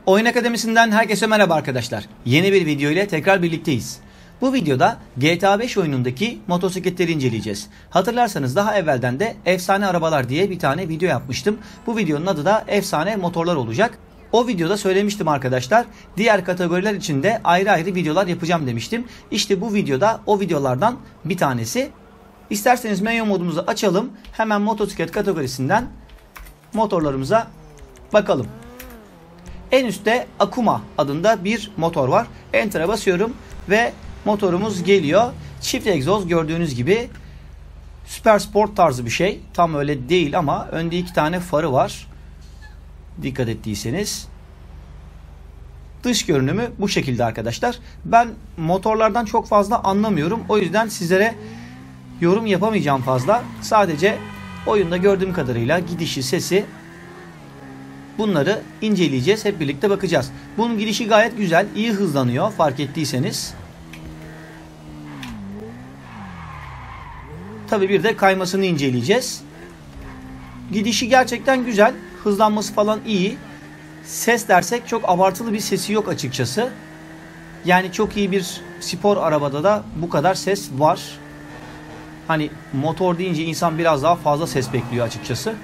Oyun Akademisi'nden herkese merhaba arkadaşlar. Yeni bir video ile tekrar birlikteyiz. Bu videoda GTA 5 oyunundaki motosikletleri inceleyeceğiz. Hatırlarsanız daha evvelden de Efsane Arabalar diye bir tane video yapmıştım. Bu videonun adı da Efsane Motorlar olacak. O videoda söylemiştim arkadaşlar. Diğer kategoriler için de ayrı ayrı videolar yapacağım demiştim. İşte bu videoda o videolardan bir tanesi. İsterseniz menü modumuzu açalım. Hemen motosiklet kategorisinden motorlarımıza bakalım. En üstte Akuma adında bir motor var. Enter'a basıyorum ve motorumuz geliyor. Çift egzoz gördüğünüz gibi süper sport tarzı bir şey. Tam öyle değil ama önde 2 tane farı var. Dikkat ettiyseniz. Dış görünümü bu şekilde arkadaşlar. Ben motorlardan çok fazla anlamıyorum. O yüzden sizlere yorum yapamayacağım fazla. Sadece oyunda gördüğüm kadarıyla gidişi, sesi, bunları inceleyeceğiz. Hep birlikte bakacağız. Bunun gidişi gayet güzel. İyi hızlanıyor fark ettiyseniz. Tabii bir de kaymasını inceleyeceğiz. Gidişi gerçekten güzel. Hızlanması falan iyi. Ses dersek çok abartılı bir sesi yok açıkçası. Yani çok iyi bir spor arabada da bu kadar ses var. Hani motor deyince insan biraz daha fazla ses bekliyor açıkçası.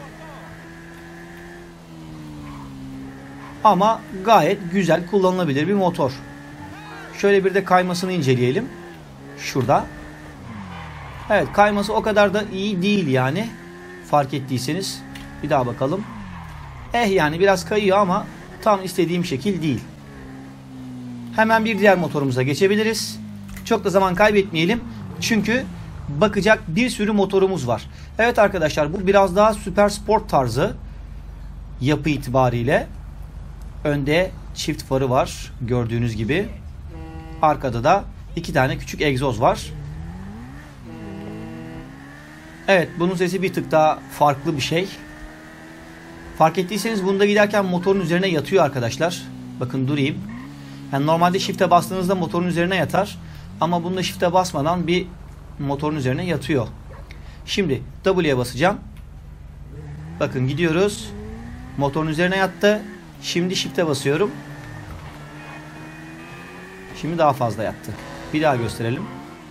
Ama gayet güzel kullanılabilir bir motor. Şöyle bir de kaymasını inceleyelim. Şurada. Evet, kayması o kadar da iyi değil yani. Fark ettiyseniz. Bir daha bakalım. Yani biraz kayıyor ama tam istediğim şekil değil. Hemen bir diğer motorumuza geçebiliriz. Çok da zaman kaybetmeyelim. Çünkü bakacak bir sürü motorumuz var. Evet arkadaşlar, bu biraz daha süper sport tarzı yapı itibariyle. Önde çift farı var gördüğünüz gibi. Arkada da 2 tane küçük egzoz var. Evet, bunun sesi bir tık daha farklı bir şey. Fark ettiyseniz bunda giderken motorun üzerine yatıyor arkadaşlar. Bakın durayım. Yani normalde shift'e bastığınızda motorun üzerine yatar. Ama bunda shift'e basmadan bir motorun üzerine yatıyor. Şimdi W'ye basacağım. Bakın gidiyoruz. Motorun üzerine yattı. Şimdi shift'e basıyorum. Şimdi daha fazla yattı. Bir daha gösterelim.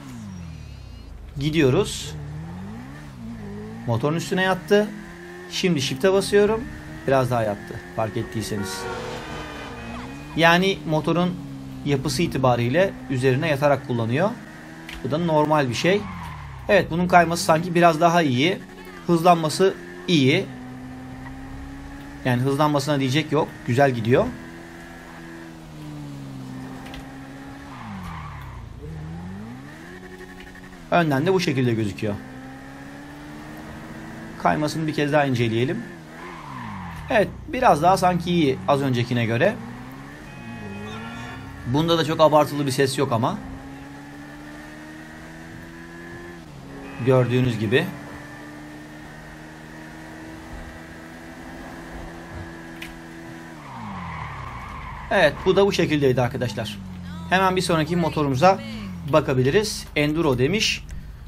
Gidiyoruz. Motorun üstüne yattı. Şimdi shift'e basıyorum. Biraz daha yattı. Fark ettiyseniz. Yani motorun yapısı itibariyle üzerine yatarak kullanıyor. Bu da normal bir şey. Evet, bunun kayması sanki biraz daha iyi. Hızlanması iyi. Yani hızlanmasına diyecek yok. Güzel gidiyor. Önden de bu şekilde gözüküyor. Kaymasını bir kez daha inceleyelim. Evet, biraz daha sanki iyi az öncekine göre. Bunda da çok abartılı bir ses yok ama. Gördüğünüz gibi. Evet, bu da bu şekildeydi arkadaşlar. Hemen bir sonraki motorumuza bakabiliriz. Enduro demiş.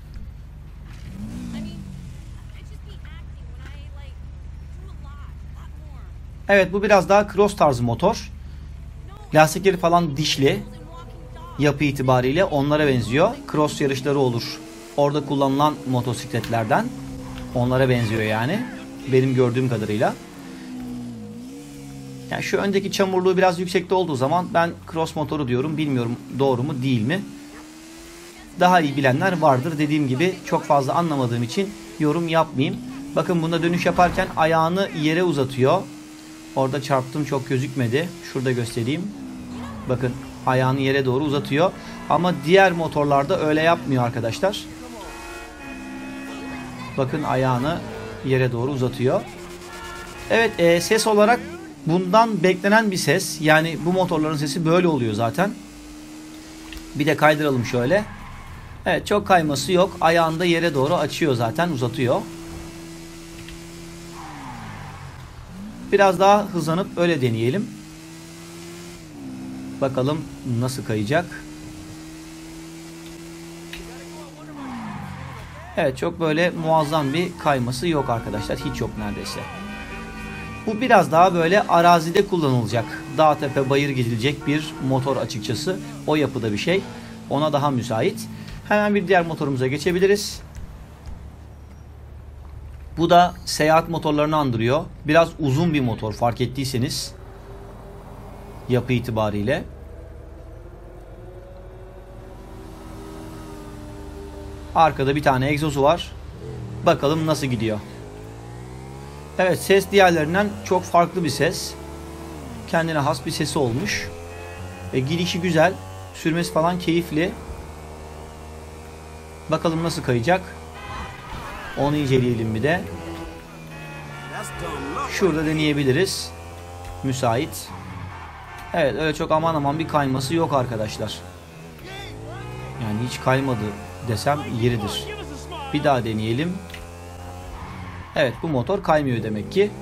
Evet, bu biraz daha cross tarzı motor. Lastikleri falan dişli. Yapı itibariyle onlara benziyor. Cross yarışları olur. Orada kullanılan motosikletlerden. Onlara benziyor yani. Benim gördüğüm kadarıyla. Yani şu öndeki çamurluğu biraz yüksekte olduğu zaman ben cross motoru diyorum. Bilmiyorum doğru mu değil mi? Daha iyi bilenler vardır. Dediğim gibi çok fazla anlamadığım için yorum yapmayayım. Bakın bunda dönüş yaparken ayağını yere uzatıyor. Orada çarptım, çok gözükmedi. Şurada göstereyim. Bakın ayağını yere doğru uzatıyor. Ama diğer motorlarda öyle yapmıyor arkadaşlar. Bakın ayağını yere doğru uzatıyor. Evet, ses olarak bundan beklenen bir ses. Yani bu motorların sesi böyle oluyor zaten. Bir de kaydıralım şöyle. Evet, çok kayması yok. Ayağını da yere doğru açıyor zaten, uzatıyor. Biraz daha hızlanıp öyle deneyelim. Bakalım nasıl kayacak. Evet, çok böyle muazzam bir kayması yok arkadaşlar. Hiç yok neredeyse. Bu biraz daha böyle arazide kullanılacak, dağ tepe bayır gidilecek bir motor açıkçası. O yapıda bir şey. Ona daha müsait. Hemen bir diğer motorumuza geçebiliriz. Bu da seyahat motorlarını andırıyor. Biraz uzun bir motor fark ettiyseniz. Yapı itibariyle. Arkada bir tane egzozu var. Bakalım nasıl gidiyor. Evet, ses diğerlerinden çok farklı bir ses. Kendine has bir sesi olmuş. Gidişi güzel. Sürmesi falan keyifli. Bakalım nasıl kayacak. Onu inceleyelim bir de. Şurada deneyebiliriz. Müsait. Evet, öyle çok aman aman bir kayması yok arkadaşlar. Yani hiç kaymadı desem yeridir. Bir daha deneyelim. Evet, bu motor kaymıyor demek ki.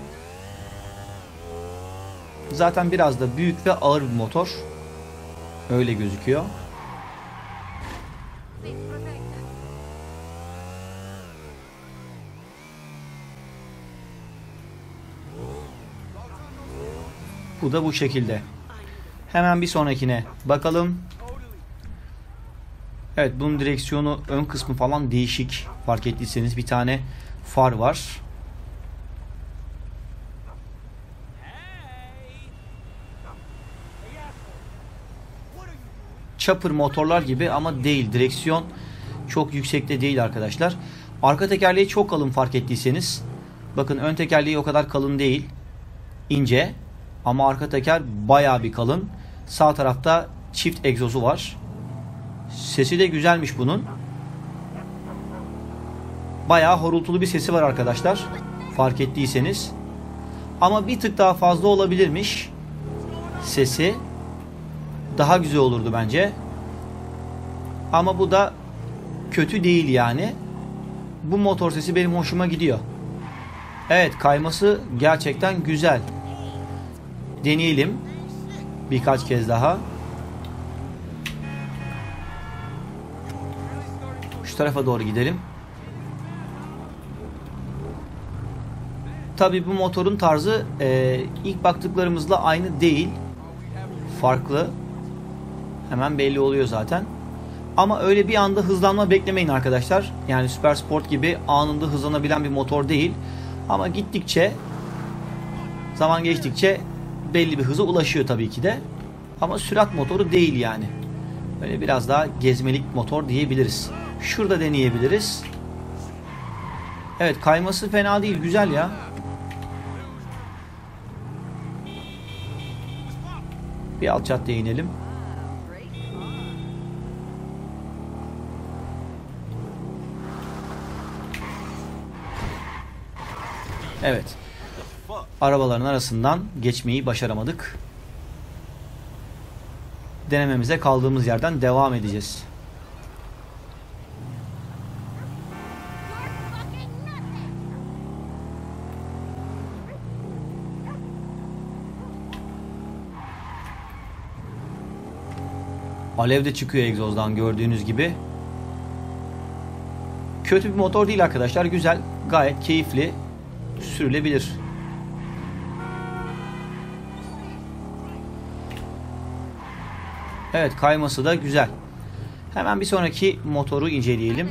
Zaten biraz da büyük ve ağır bir motor. Öyle gözüküyor. Bu da bu şekilde. Hemen bir sonrakine bakalım. Evet, bunun direksiyonu, ön kısmı falan değişik. Fark ettiyseniz bir tane far var. Chopper motorlar gibi ama değil. Direksiyon çok yüksekte değil arkadaşlar. Arka tekerleği çok kalın fark ettiyseniz. Bakın, ön tekerleği o kadar kalın değil. İnce. Ama arka teker bayağı bir kalın. Sağ tarafta çift egzozu var. Sesi de güzelmiş bunun. Bayağı horultulu bir sesi var arkadaşlar. Fark ettiyseniz. Ama bir tık daha fazla olabilirmiş. Sesi. Daha güzel olurdu bence. Ama bu da kötü değil yani. Bu motor sesi benim hoşuma gidiyor. Evet, kayması gerçekten güzel. Deneyelim. Birkaç kez daha. Şu tarafa doğru gidelim. Tabii bu motorun tarzı ilk baktıklarımızla aynı değil. Farklı. Hemen belli oluyor zaten. Ama öyle bir anda hızlanma beklemeyin arkadaşlar. Yani Super Sport gibi anında hızlanabilen bir motor değil. Ama gittikçe, zaman geçtikçe belli bir hıza ulaşıyor tabii ki de. Ama sürat motoru değil yani. Böyle biraz daha gezmelik motor diyebiliriz. Şurada deneyebiliriz. Evet, kayması fena değil. Güzel ya. Bir alt caddeye inelim. Evet. Arabaların arasından geçmeyi başaramadık. Denememize kaldığımız yerden devam edeceğiz. Alev de çıkıyor egzozdan gördüğünüz gibi. Kötü bir motor değil arkadaşlar. Güzel. Gayet keyifli. Sürülebilir. Evet, kayması da güzel. Hemen bir sonraki motoru inceleyelim.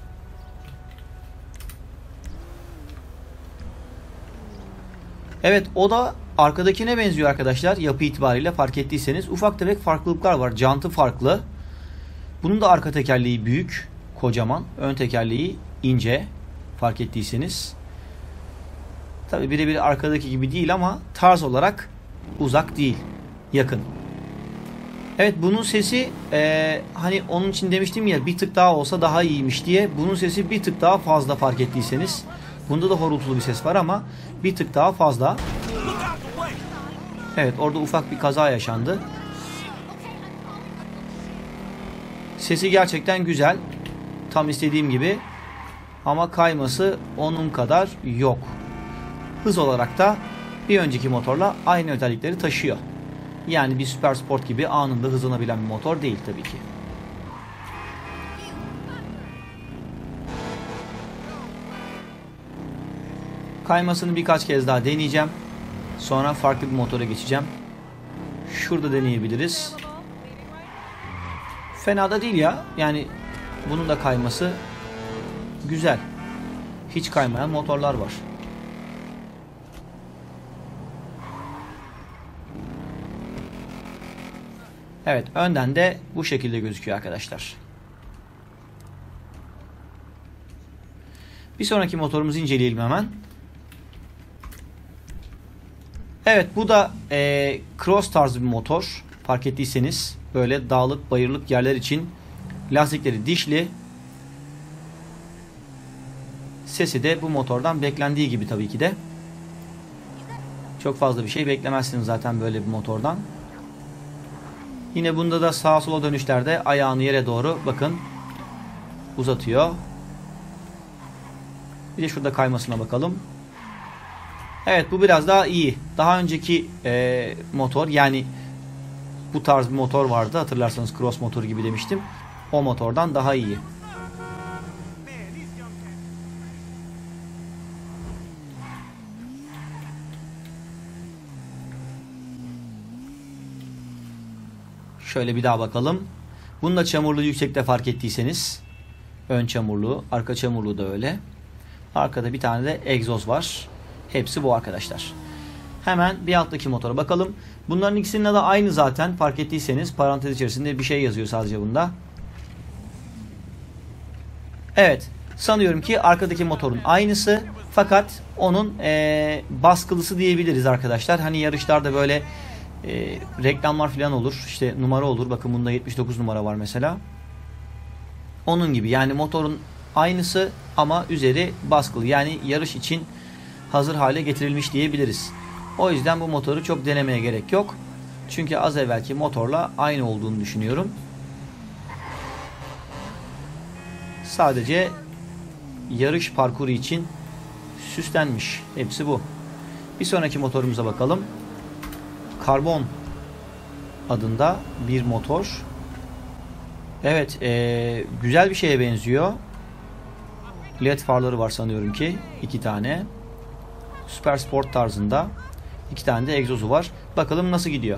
Evet, o da arkadakine benziyor arkadaşlar. Yapı itibariyle fark ettiyseniz ufak tefek farklılıklar var. Jantı farklı. Bunun da arka tekerleği büyük, kocaman. Ön tekerleği ince. Fark ettiyseniz. Tabi birebir arkadaki gibi değil ama tarz olarak uzak değil. Yakın. Evet, bunun sesi hani onun için demiştim ya, bir tık daha olsa daha iyiymiş diye. Bunun sesi bir tık daha fazla fark ettiyseniz. Bunda da horultulu bir ses var ama bir tık daha fazla. Evet, orada ufak bir kaza yaşandı. Sesi gerçekten güzel. Tam istediğim gibi. Ama kayması onun kadar yok. Hız olarak da bir önceki motorla aynı özellikleri taşıyor. Yani bir Super Sport gibi anında hızlanabilen bir motor değil tabii ki. Kaymasını birkaç kez daha deneyeceğim. Sonra farklı bir motora geçeceğim. Şurada deneyebiliriz. Fena da değil ya. Yani bunun da kayması güzel. Hiç kaymayan motorlar var. Evet, önden de bu şekilde gözüküyor arkadaşlar. Bir sonraki motorumuzu inceleyelim hemen. Evet, bu da cross tarzı bir motor. Fark ettiyseniz böyle dağlık bayırlık yerler için lastikleri dişli. Sesi de bu motordan beklendiği gibi tabii ki de. Çok fazla bir şey beklemezsiniz zaten böyle bir motordan. Yine bunda da sağa sola dönüşlerde ayağını yere doğru bakın uzatıyor. Bir de şurada kaymasına bakalım. Evet, bu biraz daha iyi. Daha önceki motor, yani bu tarz bir motor vardı. Hatırlarsanız cross motor gibi demiştim. O motordan daha iyi. Şöyle bir daha bakalım. Bunun da çamurluğu yüksekte fark ettiyseniz. Ön çamurluğu, arka çamurluğu da öyle. Arkada bir tane de egzoz var. Hepsi bu arkadaşlar. Hemen bir alttaki motora bakalım. Bunların ikisinin adı aynı zaten. Fark ettiyseniz parantez içerisinde bir şey yazıyor sadece bunda. Evet. Sanıyorum ki arkadaki motorun aynısı. Fakat onun baskılısı diyebiliriz arkadaşlar. Hani yarışlarda böyle reklamlar falan olur. İşte numara olur. Bakın bunda 79 numara var mesela. Onun gibi. Yani motorun aynısı ama üzeri baskılı. Yani yarış için hazır hale getirilmiş diyebiliriz. O yüzden bu motoru çok denemeye gerek yok. Çünkü az evvelki motorla aynı olduğunu düşünüyorum. Sadece yarış parkuru için süslenmiş. Hepsi bu. Bir sonraki motorumuza bakalım. Karbon adında bir motor. Evet, güzel bir şeye benziyor. LED farları var sanıyorum ki. 2 tane. Süper sport tarzında. 2 tane de egzozu var. Bakalım nasıl gidiyor.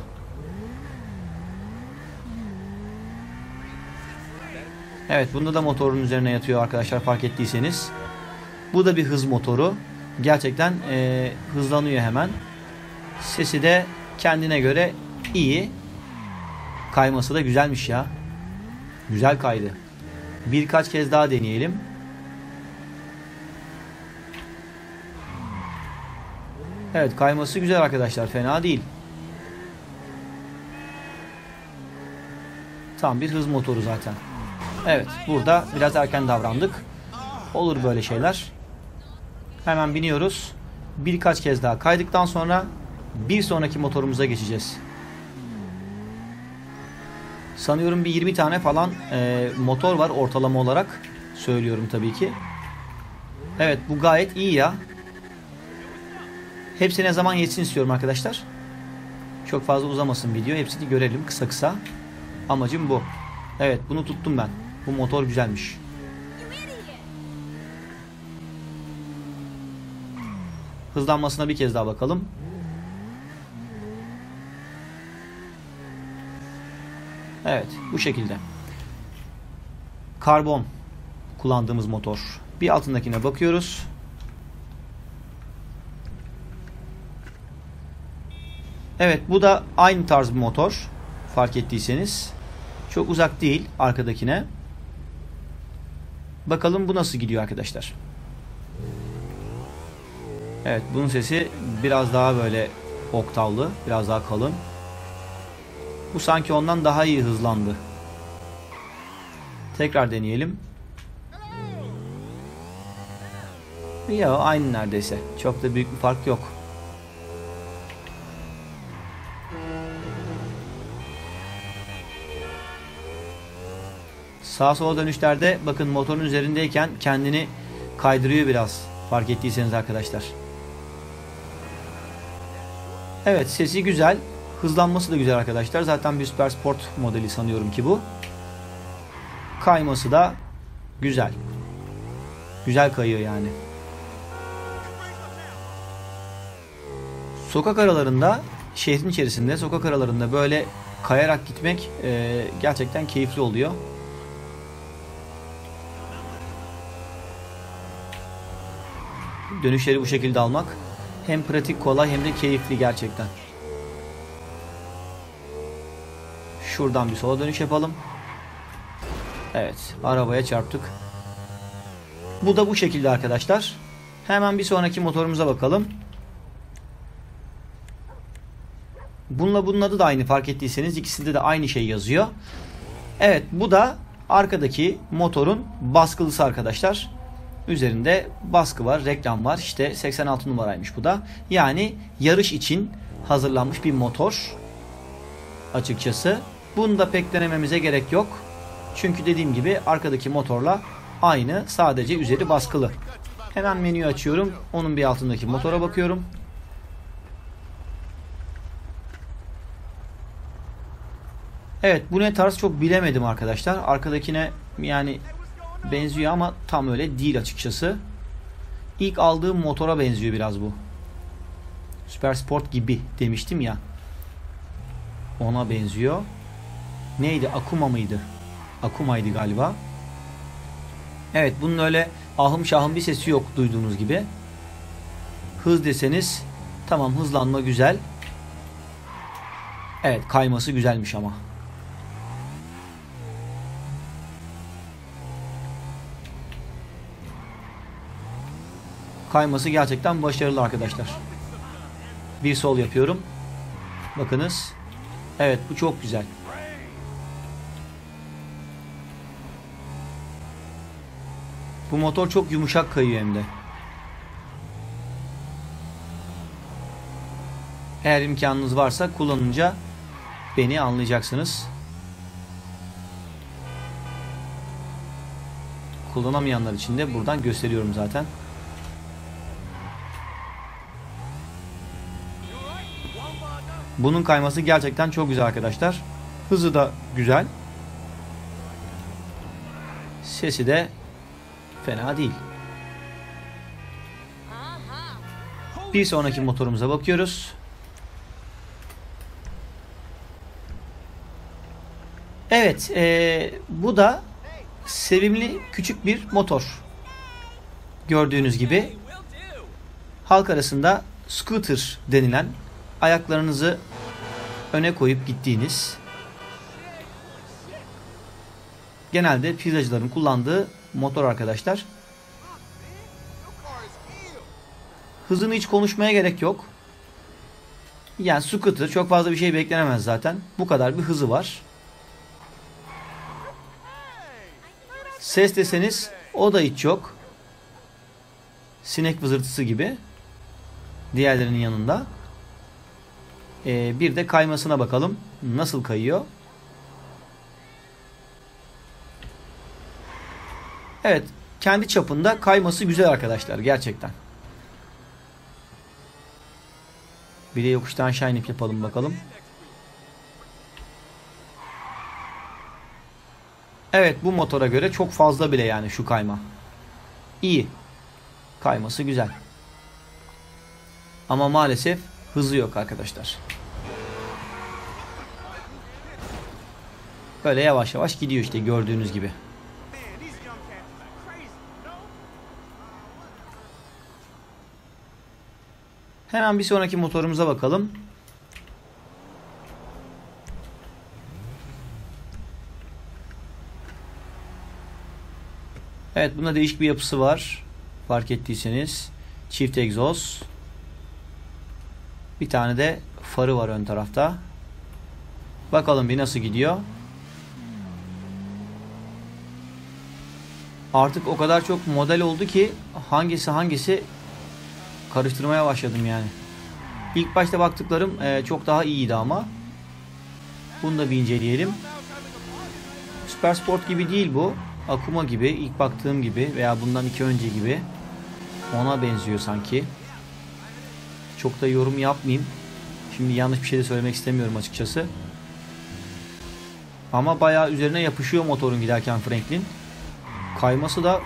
Evet, bunda da motorun üzerine yatıyor arkadaşlar, fark ettiyseniz. Bu da bir hız motoru. Gerçekten hızlanıyor hemen. Sesi de kendine göre iyi. Kayması da güzelmiş ya. Güzel kaydı. Birkaç kez daha deneyelim. Evet, kayması güzel arkadaşlar. Fena değil. Tam bir hız motoru zaten. Evet, burada biraz erken davrandık. Olur böyle şeyler. Hemen biniyoruz. Birkaç kez daha kaydıktan sonra bir sonraki motorumuza geçeceğiz. Sanıyorum bir 20 tane falan motor var ortalama olarak. Söylüyorum tabii ki. Evet, bu gayet iyi ya. Hepsine zaman yetsin istiyorum arkadaşlar. Çok fazla uzamasın video. Hepsini görelim kısa kısa. Amacım bu. Evet, bunu tuttum ben. Bu motor güzelmiş. Hızlanmasına bir kez daha bakalım. Evet, bu şekilde. Karbon kullandığımız motor. Bir altındakine bakıyoruz. Evet, bu da aynı tarz bir motor. Fark ettiyseniz. Çok uzak değil arkadakine. Bakalım bu nasıl gidiyor arkadaşlar. Evet, bunun sesi biraz daha böyle oktavlı, biraz daha kalın. Bu sanki ondan daha iyi hızlandı. Tekrar deneyelim. Ya aynı neredeyse. Çok da büyük bir fark yok. Sağa sola dönüşlerde bakın motorun üzerindeyken kendini kaydırıyor biraz. Fark ettiyseniz arkadaşlar. Evet, sesi güzel. Hızlanması da güzel arkadaşlar. Zaten bir Süper Sport modeli sanıyorum ki bu. Kayması da güzel. Güzel kayıyor yani. Sokak aralarında, şehrin içerisinde sokak aralarında böyle kayarak gitmek gerçekten keyifli oluyor. Dönüşleri bu şekilde almak hem pratik, kolay hem de keyifli gerçekten. Şuradan bir sola dönüş yapalım. Evet, arabaya çarptık. Bu da bu şekilde arkadaşlar. Hemen bir sonraki motorumuza bakalım. Bununla bunun adı da aynı, fark ettiyseniz ikisinde de aynı şey yazıyor. Evet, bu da arkadaki motorun baskılısı arkadaşlar. Üzerinde baskı var, reklam var. İşte 86 numaraymış bu da. Yani yarış için hazırlanmış bir motor. Açıkçası. Bunu da pek denememize gerek yok. Çünkü dediğim gibi arkadaki motorla aynı, sadece üzeri baskılı. Hemen menüyü açıyorum. Onun bir altındaki motora bakıyorum. Evet, bu ne tarz çok bilemedim arkadaşlar. Arkadakine yani benziyor ama tam öyle değil açıkçası. İlk aldığım motora benziyor biraz bu. Süper Sport gibi demiştim ya. Ona benziyor. Neydi? Akuma mıydı? Akuma'ydı galiba. Evet, bunun öyle ahım şahım bir sesi yok duyduğunuz gibi. Hız deseniz tamam, hızlanma güzel. Evet, kayması güzelmiş ama. Kayması gerçekten başarılı arkadaşlar. Bir sol yapıyorum. Bakınız. Evet, bu çok güzel. Bu motor çok yumuşak kayıyor hem de. Eğer imkanınız varsa kullanınca beni anlayacaksınız. Kullanamayanlar için de buradan gösteriyorum zaten. Bunun kayması gerçekten çok güzel arkadaşlar. Hızı da güzel. Sesi de fena değil. Bir sonraki motorumuza bakıyoruz. Evet, bu da sevimli küçük bir motor. Gördüğünüz gibi halk arasında scooter denilen, ayaklarınızı öne koyup gittiğiniz, genelde pizzacıların kullandığı motor arkadaşlar. Hızını hiç konuşmaya gerek yok. Yani scooter, çok fazla bir şey beklenemez zaten. Bu kadar bir hızı var. Ses deseniz o da hiç yok. Sinek vızırtısı gibi. Diğerlerinin yanında. Bir de kaymasına bakalım. Nasıl kayıyor? Evet. Kendi çapında kayması güzel arkadaşlar. Gerçekten. Bir de yokuştan aşağı inip yapalım bakalım. Evet, bu motora göre çok fazla bile yani şu kayma. İyi. Kayması güzel. Ama maalesef hızı yok arkadaşlar. Böyle yavaş yavaş gidiyor işte, gördüğünüz gibi. Hemen bir sonraki motorumuza bakalım. Evet, bunda değişik bir yapısı var. Fark ettiyseniz. Çift egzoz. Bir tane de farı var ön tarafta. Bakalım bir nasıl gidiyor. Artık o kadar çok model oldu ki hangisi karıştırmaya başladım yani. İlk başta baktıklarım çok daha iyiydi ama. Bunu da bir inceleyelim. Süper Sport gibi değil bu. Akuma gibi, ilk baktığım gibi veya bundan 2 önce gibi. Ona benziyor sanki. Çok da yorum yapmayayım. Şimdi yanlış bir şey de söylemek istemiyorum açıkçası. Ama bayağı üzerine yapışıyor motorun giderken Franklin. Kayması da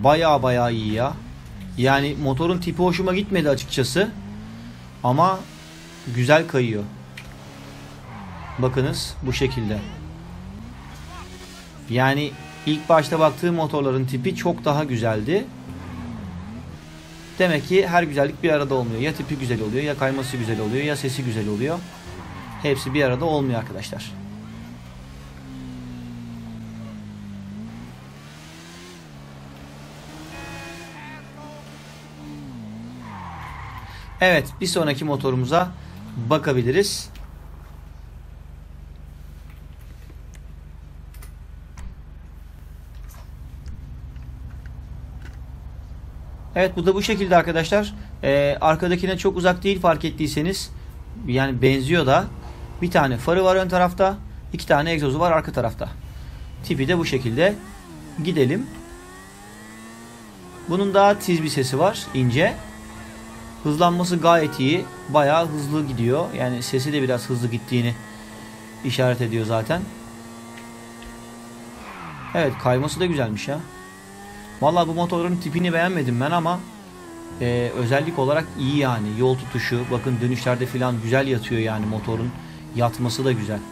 bayağı iyi ya. Yani motorun tipi hoşuma gitmedi açıkçası. Ama güzel kayıyor. Bakınız bu şekilde. Yani ilk başta baktığım motorların tipi çok daha güzeldi. Demek ki her güzellik bir arada olmuyor. Ya tipi güzel oluyor, ya kayması güzel oluyor, ya sesi güzel oluyor. Hepsi bir arada olmuyor arkadaşlar. Evet, bir sonraki motorumuza bakabiliriz. Evet, bu da bu şekilde arkadaşlar. Arkadakine çok uzak değil, fark ettiyseniz. Yani benziyor da. Bir tane farı var ön tarafta. 2 tane egzozu var arka tarafta. Tipi de bu şekilde. Gidelim. Bunun daha tiz bir sesi var. İnce. Hızlanması gayet iyi. Bayağı hızlı gidiyor. Yani sesi de biraz hızlı gittiğini işaret ediyor zaten. Evet, kayması da güzelmiş ya. Vallahi bu motorun tipini beğenmedim ben ama özellik olarak iyi yani. Yol tutuşu, bakın dönüşlerde falan güzel yatıyor yani motorun. Yatması da güzel.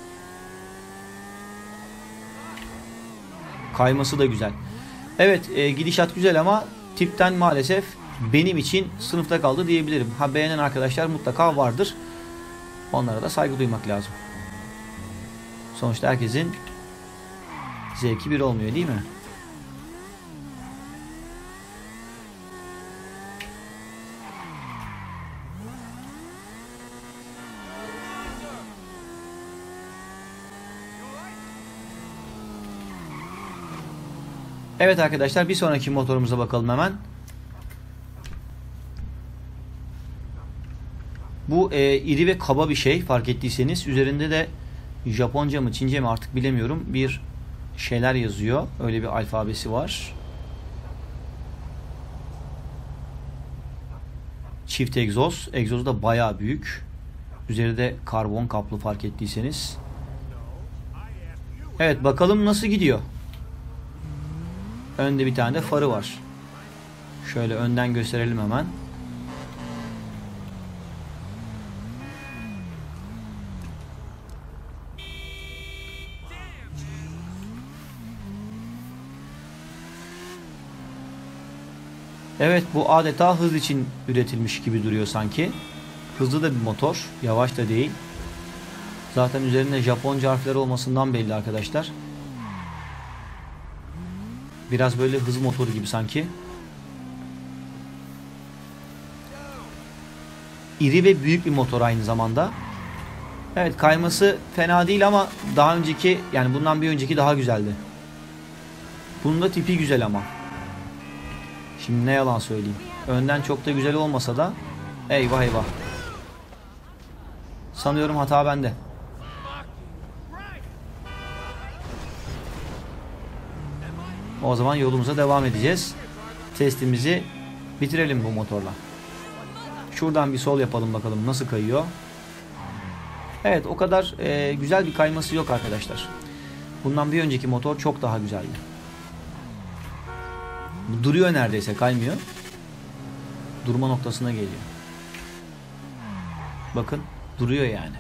Kayması da güzel. Evet, gidişat güzel ama tipten maalesef benim için sınıfta kaldı diyebilirim. Ha, beğenen arkadaşlar mutlaka vardır. Onlara da saygı duymak lazım. Sonuçta herkesin zevki bir olmuyor değil mi? Evet arkadaşlar, bir sonraki motorumuza bakalım hemen. Bu iri ve kaba bir şey, fark ettiyseniz. Üzerinde de Japonca mı Çince mi artık bilemiyorum, bir şeyler yazıyor. Öyle bir alfabesi var. Çift egzoz. Egzozu da bayağı büyük. Üzeri de karbon kaplı, fark ettiyseniz. Evet, bakalım nasıl gidiyor. Önde bir tane de farı var. Şöyle önden gösterelim hemen. Evet, bu adeta hız için üretilmiş gibi duruyor sanki. Hızlı da bir motor. Yavaş da değil. Zaten üzerinde Japonca harfleri olmasından belli arkadaşlar. Biraz böyle hız motoru gibi sanki. İri ve büyük bir motor aynı zamanda. Evet, kayması fena değil ama daha önceki, yani bundan bir önceki daha güzeldi. Bunun da tipi güzel ama. Şimdi ne yalan söyleyeyim. Önden çok da güzel olmasa da eyvah eyvah. Sanıyorum hata bende. O zaman yolumuza devam edeceğiz. Testimizi bitirelim bu motorla. Şuradan bir sol yapalım bakalım nasıl kayıyor. Evet, o kadar güzel bir kayması yok arkadaşlar. Bundan bir önceki motor çok daha güzeldi. Duruyor, neredeyse kaymıyor. Durma noktasına geliyor. Bakın, duruyor yani.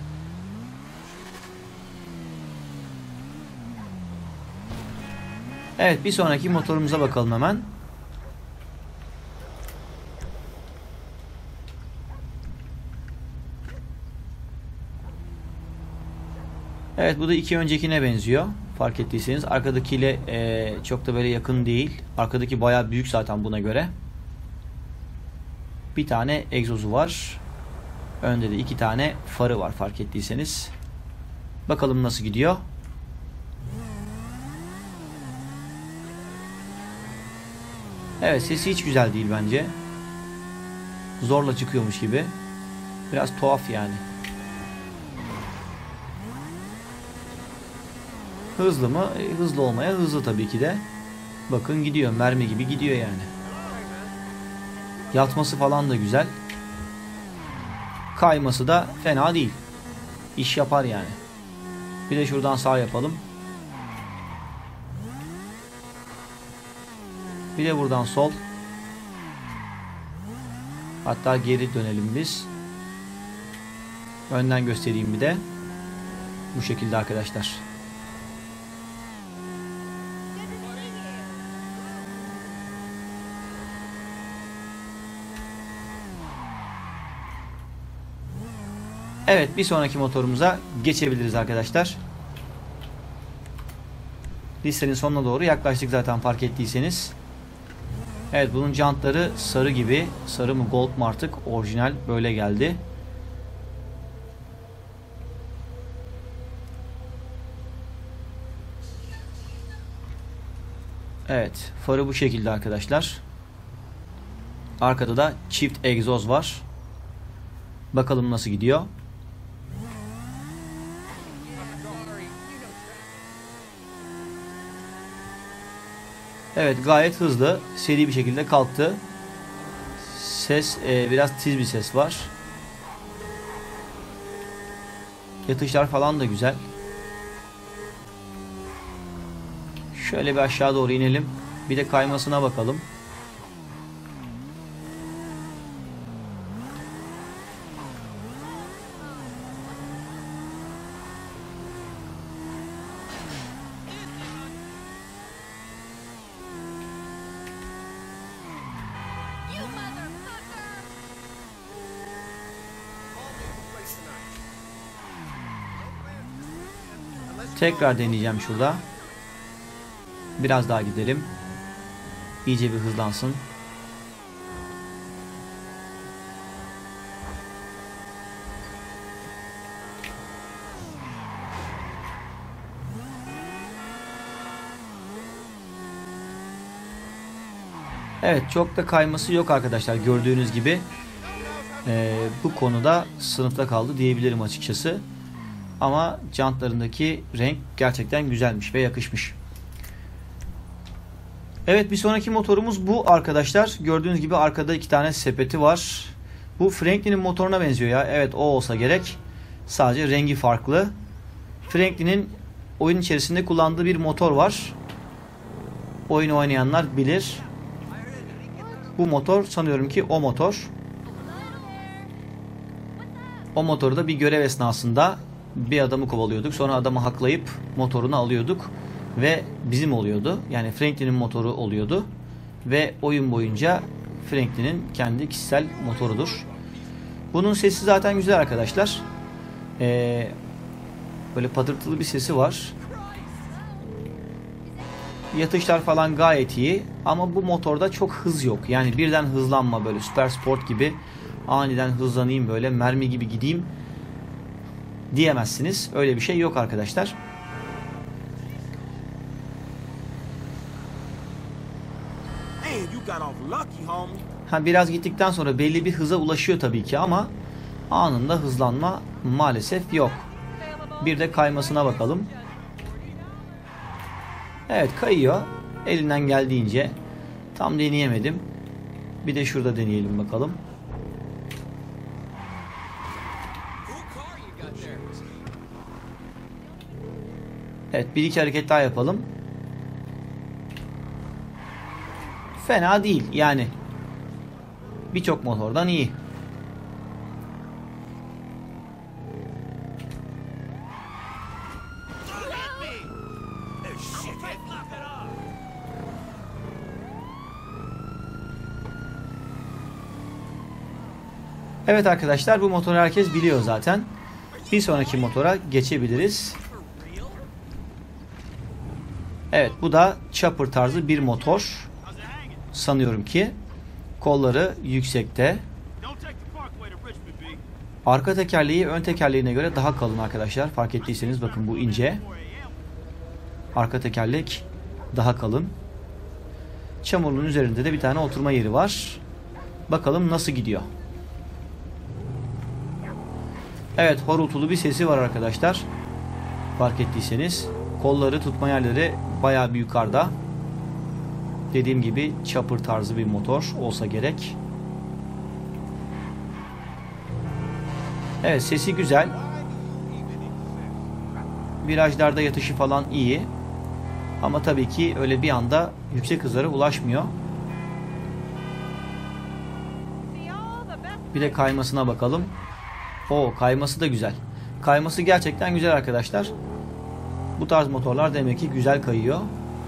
Evet, bir sonraki motorumuza bakalım hemen. Evet, bu da iki öncekine benziyor. Fark ettiyseniz arkadakiyle çok da böyle yakın değil. Arkadaki bayağı büyük zaten buna göre. Bir tane egzozu var. Önde de 2 tane farı var, fark ettiyseniz. Bakalım nasıl gidiyor. Evet, sesi hiç güzel değil bence. Zorla çıkıyormuş gibi. Biraz tuhaf yani. Hızlı mı? Hızlı olmaya hızlı tabii ki de. Bakın gidiyor. Mermi gibi gidiyor yani. Yatması falan da güzel. Kayması da fena değil. İş yapar yani. Bir de şuradan sağ yapalım. Bir de buradan sol. Hatta geri dönelim biz. Önden göstereyim bir de. Bu şekilde arkadaşlar. Evet, bir sonraki motorumuza geçebiliriz arkadaşlar. Listenin sonuna doğru yaklaştık zaten fark ettiyseniz. Evet, bunun jantları sarı gibi. Sarı mı gold mu artık, orijinal böyle geldi. Evet, farı bu şekilde arkadaşlar. Arkada da çift egzoz var. Bakalım nasıl gidiyor. Evet, gayet hızlı, seri bir şekilde kalktı. Ses biraz tiz bir ses var. Yatışlar falan da güzel. Şöyle bir aşağı doğru inelim. Bir de kaymasına bakalım. Tekrar deneyeceğim şurada. Biraz daha gidelim. İyice bir hızlansın. Evet, çok da kayması yok arkadaşlar, gördüğünüz gibi. Bu konuda sınıfta kaldı diyebilirim açıkçası. Ama jantlarındaki renk gerçekten güzelmiş ve yakışmış. Evet, bir sonraki motorumuz bu arkadaşlar. Gördüğünüz gibi arkada 2 tane sepeti var. Bu Franklin'in motoruna benziyor ya. Evet, o olsa gerek. Sadece rengi farklı. Franklin'in oyun içerisinde kullandığı bir motor var. Oyun oynayanlar bilir. Bu motor sanıyorum ki o motor. O motoru da bir görev esnasında bir adamı kovalıyorduk. Sonra adamı haklayıp motorunu alıyorduk. Ve bizim oluyordu. Yani Franklin'in motoru oluyordu. Ve oyun boyunca Franklin'in kendi kişisel motorudur. Bunun sesi zaten güzel arkadaşlar. Böyle patırtılı bir sesi var. Yatışlar falan gayet iyi. Ama bu motorda çok hız yok. Yani birden hızlanma, böyle süper sport gibi aniden hızlanayım, böyle mermi gibi gideyim diyemezsiniz. Öyle bir şey yok arkadaşlar. Biraz gittikten sonra belli bir hıza ulaşıyor tabii ki ama anında hızlanma maalesef yok. Bir de kaymasına bakalım. Evet, kayıyor. Elinden geldiğince. Tam deneyemedim. Bir de şurada deneyelim bakalım. Evet, bir iki hareket daha yapalım. Fena değil yani. Birçok motordan iyi. Evet arkadaşlar, bu motoru herkes biliyor zaten. Bir sonraki motora geçebiliriz. Evet, bu da chopper tarzı bir motor. Sanıyorum ki kolları yüksekte. Arka tekerleği ön tekerleğine göre daha kalın arkadaşlar. Fark ettiyseniz bakın, bu ince. Arka tekerlek daha kalın. Çamurluğun üzerinde de bir tane oturma yeri var. Bakalım nasıl gidiyor. Evet, horultulu bir sesi var arkadaşlar. Fark ettiyseniz. Kolları, tutma yerleri bayağı bir yukarıda. Dediğim gibi chopper tarzı bir motor olsa gerek. Evet, sesi güzel. Virajlarda yatışı falan iyi. Ama tabii ki öyle bir anda yüksek hızlara ulaşmıyor. Bir de kaymasına bakalım. O kayması da güzel. Kayması gerçekten güzel arkadaşlar. Bu tarz motorlar demek ki güzel kayıyor.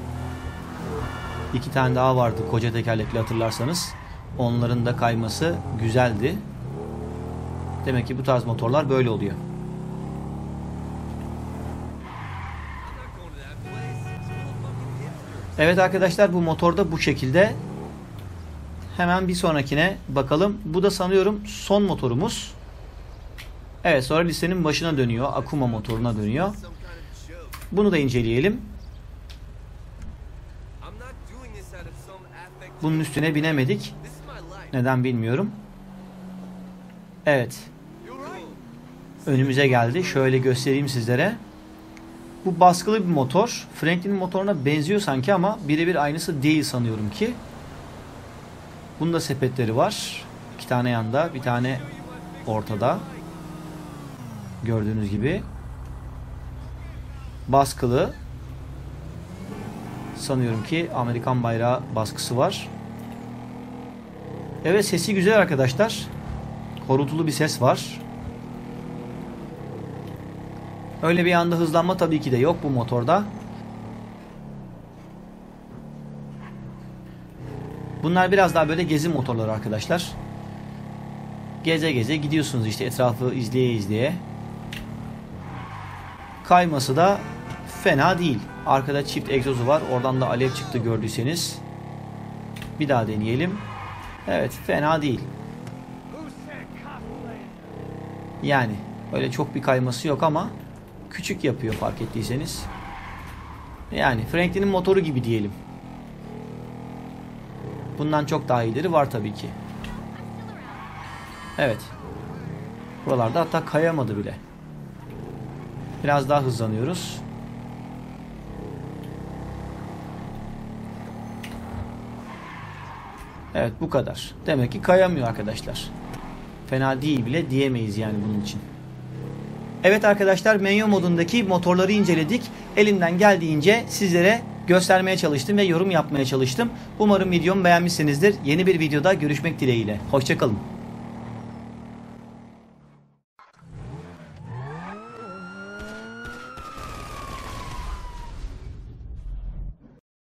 2 tane daha vardı koca tekerlekli, hatırlarsanız. Onların da kayması güzeldi. Demek ki bu tarz motorlar böyle oluyor. Evet arkadaşlar, bu motorda bu şekilde. Hemen bir sonrakine bakalım. Bu da sanıyorum son motorumuz. Evet, sonra listenin başına dönüyor. Akuma motoruna dönüyor. Bunu da inceleyelim. Bunun üstüne binemedik. Neden bilmiyorum. Evet. Önümüze geldi. Şöyle göstereyim sizlere. Bu baskılı bir motor. Franklin'in motoruna benziyor sanki ama birebir aynısı değil sanıyorum ki. Bunda sepetleri var. 2 tane yanda, bir tane ortada. Gördüğünüz gibi. Baskılı. Sanıyorum ki Amerikan bayrağı baskısı var. Evet, sesi güzel arkadaşlar. Horultulu bir ses var. Öyle bir anda hızlanma tabii ki de yok bu motorda. Bunlar biraz daha böyle gezi motorları arkadaşlar. Geze geze gidiyorsunuz işte, etrafı izleye izleye. Kayması da fena değil. Arkada çift egzozu var. Oradan da alev çıktı gördüyseniz. Bir daha deneyelim. Evet, fena değil. Yani öyle çok bir kayması yok ama küçük yapıyor fark ettiyseniz. Yani Franklin'in motoru gibi diyelim. Bundan çok daha iyileri var tabii ki. Evet. Buralarda hatta kayamadı bile. Biraz daha hızlanıyoruz. Evet, bu kadar. Demek ki kayamıyor arkadaşlar. Fena değil bile diyemeyiz yani bunun için. Evet arkadaşlar, menyo modundaki motorları inceledik. Elimden geldiğince sizlere göstermeye çalıştım ve yorum yapmaya çalıştım. Umarım videomu beğenmişsinizdir. Yeni bir videoda görüşmek dileğiyle. Hoşça kalın.